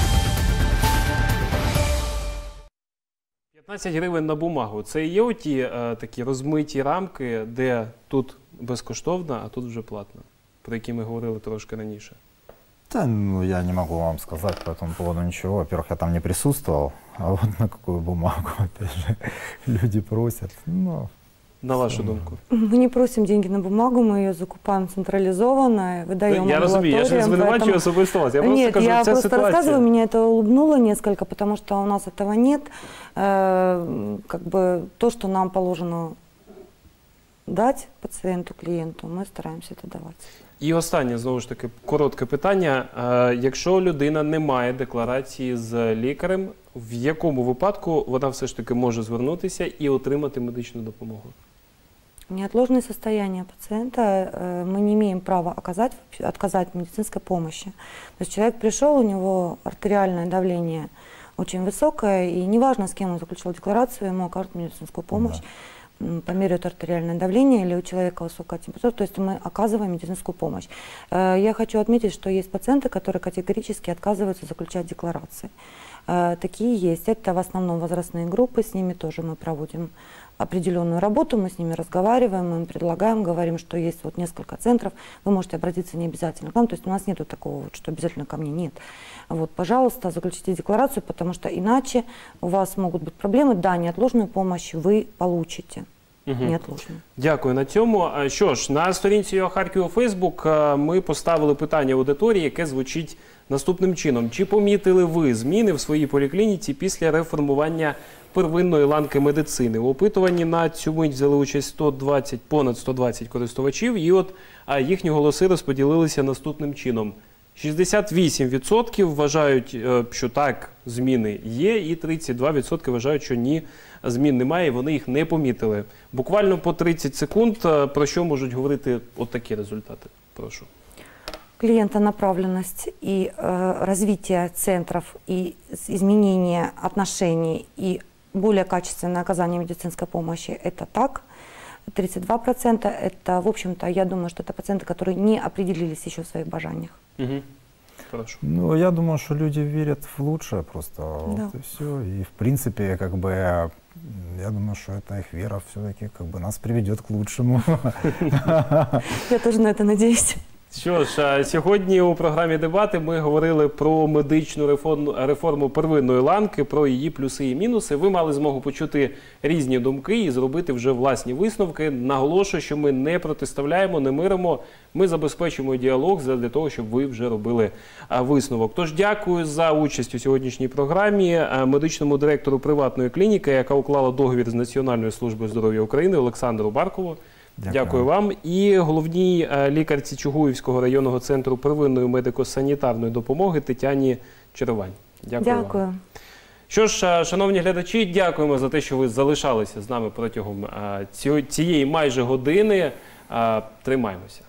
15 гривень на бумагу. Це і є оті такі розмиті рамки, де тут безкоштовно, а тут вже платно, про які ми говорили трошки раніше? Да, ну, я не могу вам сказать по этому поводу ничего. Во-первых, я там не присутствовал, а вот на какую бумагу, опять же, люди просят. Ну, на вашу думку? Мы не просим деньги на бумагу, мы ее закупаем централизованно, выдаем Я розумію, я ж не звинувачую особисто вас. Я просто Нет, кажу, я це просто ситуація. рассказываю, меня это улыбнуло несколько, потому что у нас этого нет. Как бы то, что нам положено дать пациенту, клиенту, мы стараемся это давать. І останнє, знову ж таки, коротке питання. Якщо людина не має декларації з лікарем, в якому випадку вона все ж таки може звернутися і отримати медичну допомогу? Неотложное состояние пациента, мы не имеем права отказать в медицинской помощи. То есть человек пришел, у него артериальное давление очень высокое, и неважно, с кем он заключил декларацию, ему окажут медицинскую помощь. Померяют артериальное давление или у человека высокая температура, то есть мы оказываем медицинскую помощь. Я хочу отметить, что есть пациенты, которые категорически отказываются заключать декларации. Такие есть. Это в основном возрастные группы, с ними тоже мы проводим определенную работу, мы с ними разговариваем, мы им предлагаем, говорим, что есть вот несколько центров, вы можете обратиться не обязательно к нам, то есть у нас нету такого, что обязательно ко мне, нет. Вот, пожалуйста, заключите декларацию, потому что иначе у вас могут быть проблемы, да, неотложную помощь вы получите. неотложно. Дякую на цьому. Що ж, на сторінці «ЮА Харків» у Фейсбук ми поставили питання аудиторії, яке звучить наступним чином. Чи помітили ви зміни в своїй поліклініці після реформування первинної ланки медицини? У опитуванні на цю мить взяли участь понад 120 користувачів, і от їхні голоси розподілилися наступним чином. 68% вважають, що так, зміни є, і 32% вважають, що ні, змін немає, і вони їх не помітили. Буквально по 30 секунд, про що можуть говорити от такі результати? Прошу. Клиентонаправленность и развитие центров, и изменение отношений, и более качественное оказание медицинской помощи – это так. 32% – это, в общем-то, я думаю, что это пациенты, которые не определились еще в своих бажаниях. Угу. Хорошо. Ну, я думаю, что люди верят в лучшее просто, Да. вот и все. И, в принципе, как бы, я думаю, что эта их вера все-таки как бы нас приведет к лучшему. Я тоже на это надеюсь. Що ж, сьогодні у програмі «Дебати» ми говорили про медичну реформу первинної ланки, про її плюси і мінуси. Ви мали змогу почути різні думки і зробити вже власні висновки. Наголошую, що ми не протиставляємо, не миримо, ми забезпечуємо діалог для того, щоб ви вже робили висновок. Тож дякую за участь у сьогоднішній програмі медичному директору приватної клініки, яка уклала договір з Національною службою здоров'я України, Олександру Баркову. Дякую вам. І головній лікарці Чугуївського районного центру первинної медико-санітарної допомоги Тетяні Черевань. Дякую вам. Що ж, шановні глядачі, дякуємо за те, що ви залишалися з нами протягом цієї майже години. Тримаємося.